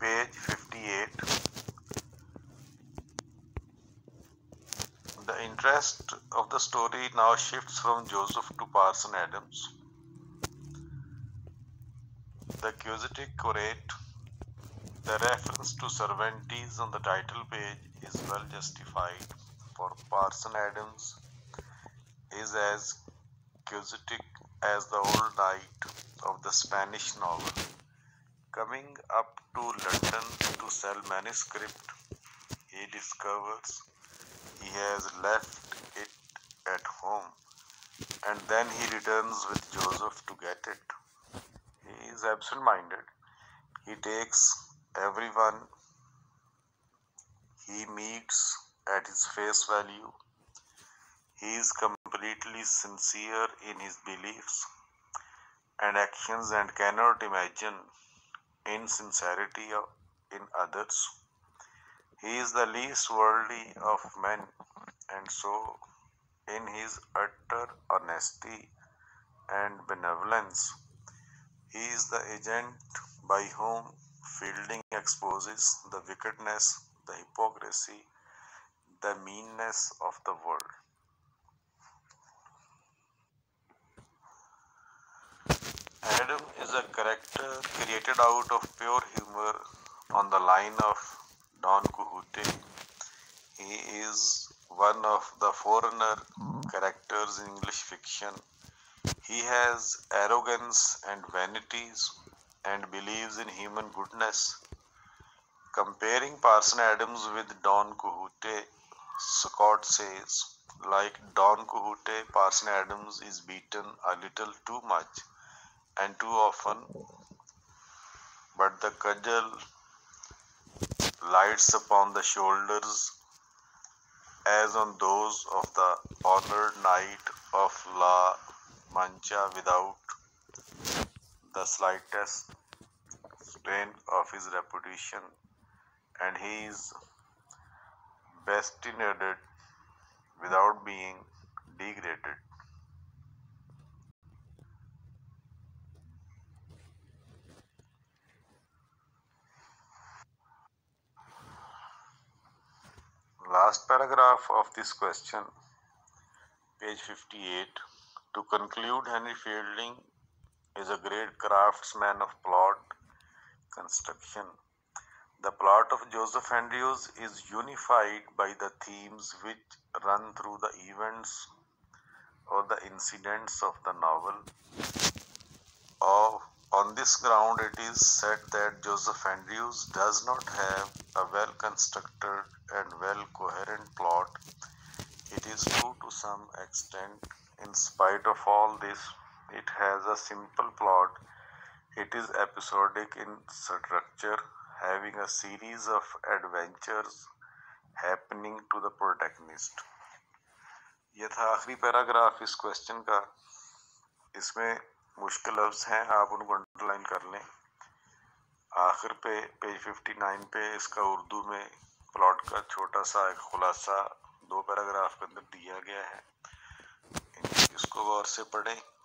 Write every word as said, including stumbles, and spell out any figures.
page fifty-eight. The interest of the story now shifts from Joseph to Parson Adams. The Quixotic Curate. The reference to Cervantes on the title page is well justified, for Parson Adams is as quixotic as the old knight of the Spanish novel. Coming up to London to sell manuscript, he discovers he has left it at home, and then he returns with Joseph to get it. He is absent-minded. He takes everyone he meets at his face value. He is completely sincere in his beliefs and actions and cannot imagine insincerity in others. He is the least worldly of men, and so, in his utter honesty and benevolence, he is the agent by whom Fielding exposes the wickedness, the hypocrisy, the meanness of the world. Adam is a character created out of pure humor on the line of Don Quixote. He is one of the forerunner characters in English fiction. He has arrogance and vanities and believes in human goodness. Comparing Parson Adams with Don Quixote, Scott says, like Don Quixote, Parson Adams is beaten a little too much and too often, but the cudgel lights upon the shoulders as on those of the honored knight of La Mancha without the slightest strain of his reputation, and he is bastinaded without being degraded. Last paragraph of this question, page fifty-eight. To conclude, Henry Fielding is a great craftsman of plot construction. The plot of Joseph Andrews is unified by the themes which run through the events or the incidents of the novel. Of, on this ground, it is said that Joseph Andrews does not have a well-constructed and well-coherent plot. It is true to some extent. In spite of all this, it has a simple plot. It is episodic in structure, having a series of adventures happening to the protagonist. यह था आखिरी paragraph इस question का. इसमें मुश्किल लफ्ज़ हैं, आप उनको अंडरलाइन कर लें. आखिर पे पेज उनसठ पे इसका उर्दू में प्लॉट का छोटा सा एक खुलासा दो पैराग्राफ के अंदर दिया गया है. इसको गौर से पढ़ें.